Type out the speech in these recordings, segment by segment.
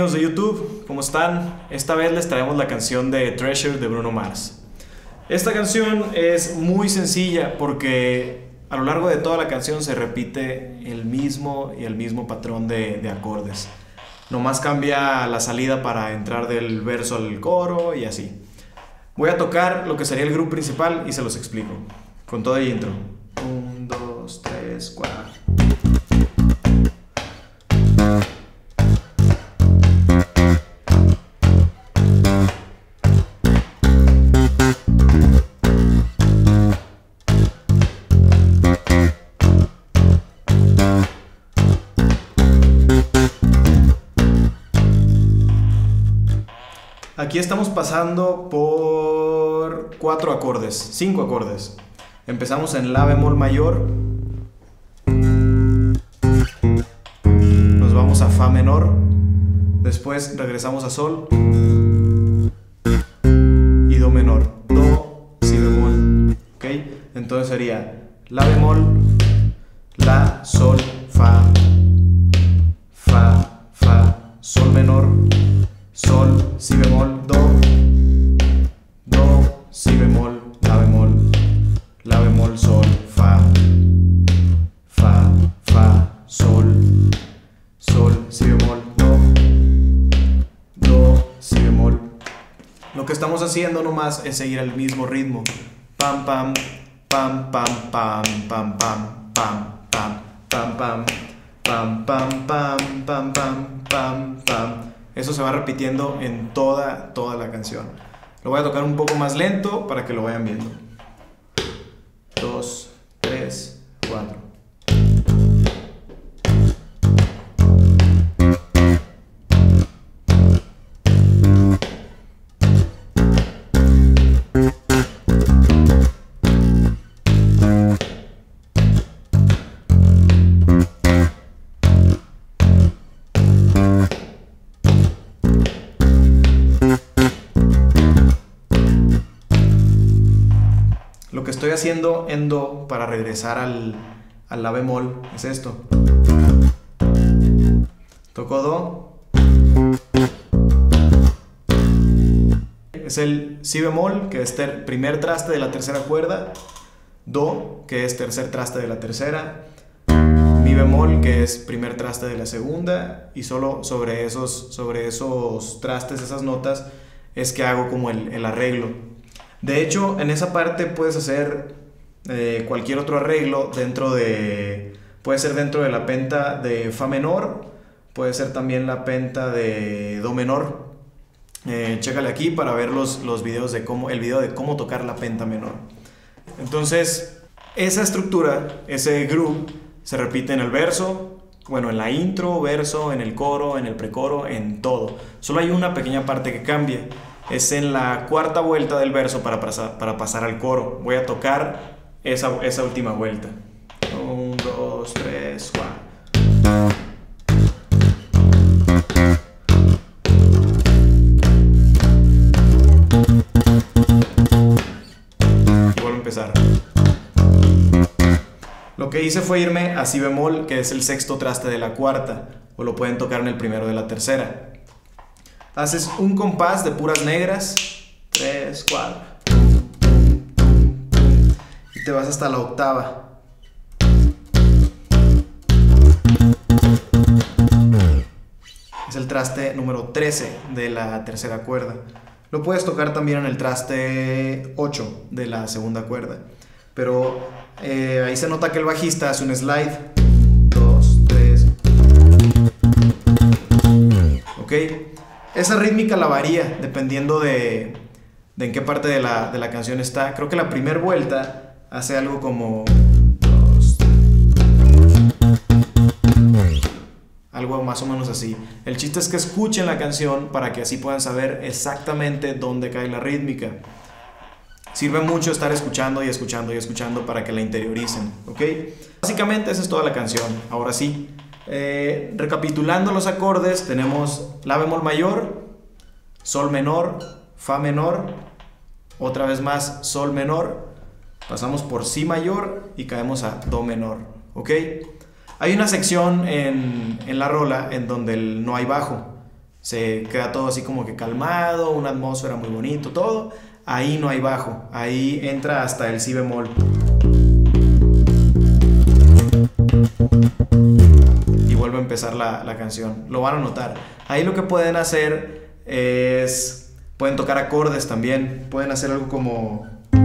amigos de YouTube, ¿cómo están? Esta vez les traemos la canción de Treasure de Bruno Mars. Esta canción es muy sencilla porque a lo largo de toda la canción se repite el mismo patrón de acordes. Nomás cambia la salida para entrar del verso al coro y así. Voy a tocar lo que sería el groove principal y se los explico. Con todo el intro. 1, 2, 3, 4. Aquí estamos pasando por 5 acordes. Empezamos en La bemol mayor, nos vamos a Fa menor, después regresamos a Sol y Do menor, Do, Si bemol, ¿ok? Entonces sería La bemol, La, Sol, Fa, Fa, Fa, Sol menor, Sol, Si bemol, Do, Do, Si bemol, La bemol, Sol, Fa, Fa, Fa, Sol, Sol, Si bemol, Do, Do, Si bemol. Lo que estamos haciendo nomás es seguir el mismo ritmo. Pam, pam, pam, pam, pam, pam, pam, pam, pam, pam, pam, pam, pam, pam, pam, pam, pam, pam. Eso se va repitiendo en toda la canción. Lo voy a tocar un poco más lento para que lo vayan viendo. 2, 3, 4. Lo que estoy haciendo en Do para regresar al La bemol es esto. Toco Do. Es el Si bemol, que es primer traste de la tercera cuerda. Do, que es tercer traste de la tercera. Mi bemol, que es primer traste de la segunda. Y solo sobre esos trastes, esas notas, es que hago como el arreglo. De hecho, en esa parte puedes hacer cualquier otro arreglo puede ser dentro de la penta de Fa menor, puede ser también la penta de Do menor. Chécale aquí para ver los videos el video de cómo tocar la penta menor. Entonces, esa estructura, ese groove, se repite en el verso, bueno, en la intro, verso, en el coro, en el precoro, en todo. Solo hay una pequeña parte que cambia. Es en la cuarta vuelta del verso para pasar al coro. Voy a tocar esa última vuelta. 1, 2, 3, 4. Y vuelvo a empezar. Lo que hice fue irme a Si bemol, que es el sexto traste de la cuarta, o lo pueden tocar en el primero de la tercera. Haces un compás de puras negras, 3, 4, y te vas hasta la octava. Es el traste número 13 de la tercera cuerda. Lo puedes tocar también en el traste 8 de la segunda cuerda. Pero ahí se nota que el bajista hace un slide. 2, 3. ¿Ok? Esa rítmica la varía dependiendo de en qué parte de la canción está. Creo que la primera vuelta hace algo como 2, algo más o menos así. El chiste es que escuchen la canción para que así puedan saber exactamente dónde cae la rítmica. Sirve mucho estar escuchando y escuchando y escuchando para que la interioricen, ¿ok? Básicamente esa es toda la canción. Ahora sí, recapitulando los acordes, tenemos La bemol mayor, Sol menor, Fa menor, otra vez más Sol menor, pasamos por Si mayor y caemos a Do menor, ¿ok? Hay una sección en la rola en donde no hay bajo. Se queda todo así como que calmado, una atmósfera muy bonito, todo. Ahí no hay bajo, ahí entra hasta el si bemol. Y vuelve a empezar la canción. Lo van a notar. Ahí lo que pueden hacer es... pueden tocar acordes también. Pueden hacer algo como...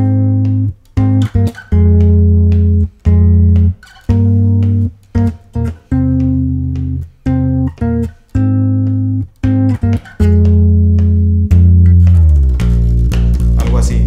algo así.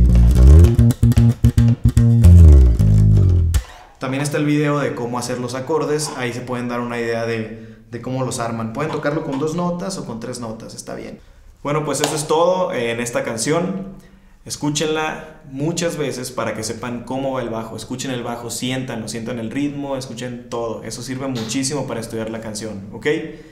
También está el video de cómo hacer los acordes. Ahí se pueden dar una idea de cómo los arman. Pueden tocarlo con 2 notas o con 3 notas. Está bien. Bueno, pues eso es todo en esta canción. Escúchenla muchas veces para que sepan cómo va el bajo. Escuchen el bajo, sientan el ritmo, escuchen todo. Eso sirve muchísimo para estudiar la canción, ¿ok?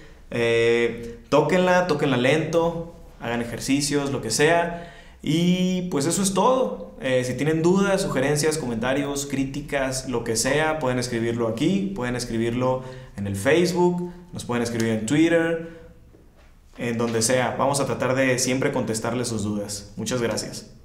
Tóquenla lento, hagan ejercicios, lo que sea. Y pues eso es todo. Si tienen dudas, sugerencias, comentarios, críticas, lo que sea, pueden escribirlo aquí, pueden escribirlo en el Facebook, nos pueden escribir en Twitter, en donde sea. Vamos a tratar de siempre contestarles sus dudas. Muchas gracias.